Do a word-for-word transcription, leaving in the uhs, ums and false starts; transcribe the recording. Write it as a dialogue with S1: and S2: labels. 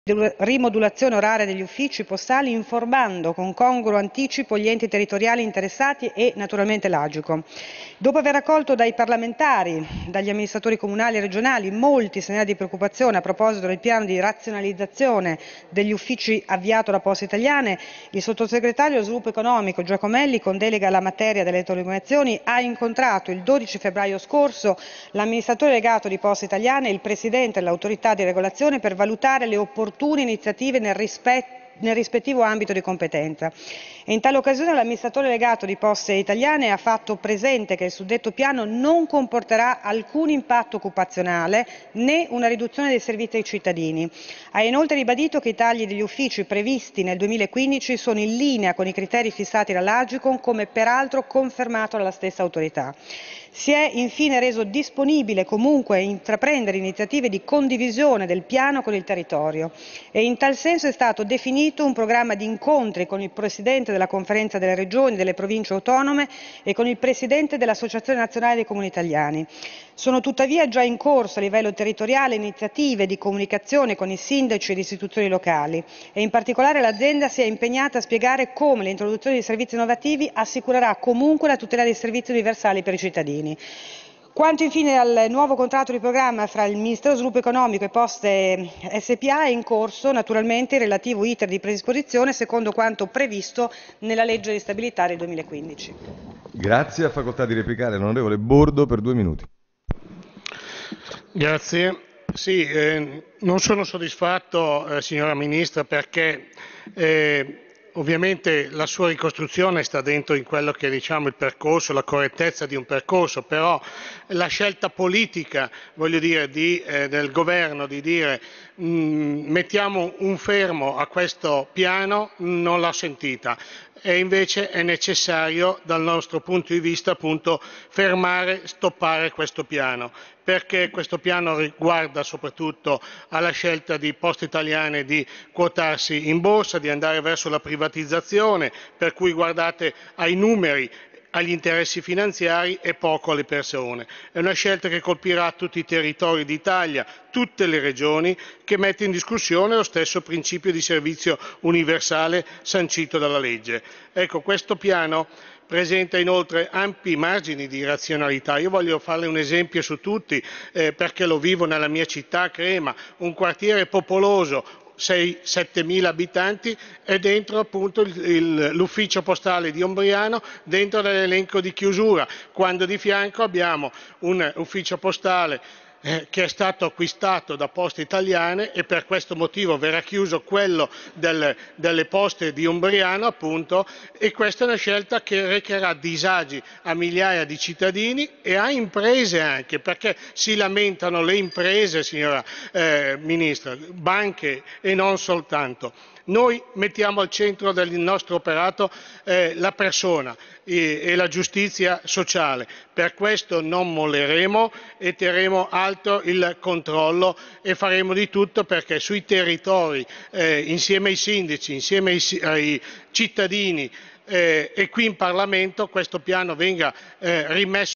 S1: rimodulazione oraria degli uffici postali, informando con congruo anticipo gli enti territoriali interessati e naturalmente l'Agcom. Dopo aver raccolto dai parlamentari, dagli amministratori comunali e regionali molti segnali di preoccupazione a proposito del piano di razionalizzazione degli uffici avviato da Poste Italiane, il sottosegretario allo sviluppo economico Giacomelli, con delega alla materia delle telecomunicazioni, ha incontrato il dodici febbraio scorso l'amministratore delegato di Poste Italiane e il presidente dell'autorità di regolazione per valutare le opportunità iniziative nel rispetto nel rispettivo ambito di competenza. E in tale occasione l'amministratore delegato di Poste Italiane ha fatto presente che il suddetto piano non comporterà alcun impatto occupazionale né una riduzione dei servizi ai cittadini. Ha inoltre ribadito che i tagli degli uffici previsti nel duemilaquindici sono in linea con i criteri fissati dall'Agcom, come peraltro confermato dalla stessa autorità. Si è infine reso disponibile comunque a intraprendere iniziative di condivisione del piano con il territorio e in tal senso è stato definito un programma di incontri con il Presidente della Conferenza delle Regioni e delle Province Autonome e con il Presidente dell'Associazione Nazionale dei Comuni Italiani. Sono tuttavia già in corso a livello territoriale iniziative di comunicazione con i sindaci e le istituzioni locali e in particolare l'azienda si è impegnata a spiegare come l'introduzione di servizi innovativi assicurerà comunque la tutela dei servizi universali per i cittadini. Quanto infine al nuovo contratto di programma fra il Ministero dello Sviluppo Economico e Poste S P A è in corso naturalmente il relativo iter di predisposizione secondo quanto previsto nella legge di stabilità del duemilaquindici.
S2: Grazie, ha facoltà di replicare l'onorevole Bordo per due minuti.
S3: Grazie. Sì, eh, non sono soddisfatto, eh, signora Ministra, perché eh, ovviamente la sua ricostruzione sta dentro in quello che è, diciamo, il percorso, la correttezza di un percorso, però la scelta politica, voglio dire, di, eh, del governo di dire mh, mettiamo un fermo a questo piano non l'ho sentita. E invece è necessario dal nostro punto di vista appunto fermare, stoppare questo piano, perché questo piano riguarda soprattutto alla scelta di Poste Italiane di quotarsi in borsa, di andare verso la privatizzazione, per cui guardate ai numeri, agli interessi finanziari e poco alle persone. È una scelta che colpirà tutti i territori d'Italia, tutte le regioni, che mette in discussione lo stesso principio di servizio universale sancito dalla legge. Ecco, questo piano presenta inoltre ampi margini di razionalità. Io voglio farle un esempio su tutti, eh, perché lo vivo nella mia città, Crema, un quartiere popoloso, sei sette mila abitanti, e dentro appunto l'ufficio postale di Ombriano, dentro l'elenco di chiusura, quando di fianco abbiamo un ufficio postale eh, che è stato acquistato da Poste Italiane e per questo motivo verrà chiuso quello del, delle poste di Ombriano appunto, e questa è una scelta che recherà disagi a migliaia di cittadini e a imprese anche, perché si lamentano le imprese, signora eh, Ministra, banche e non soltanto. Noi mettiamo al centro del nostro operato eh, la persona e, e la giustizia sociale, per questo non molleremo e terremo alto il controllo e faremo di tutto perché sui territori, eh, insieme ai sindaci, insieme ai, ai cittadini eh, e qui in Parlamento questo piano venga eh, rimesso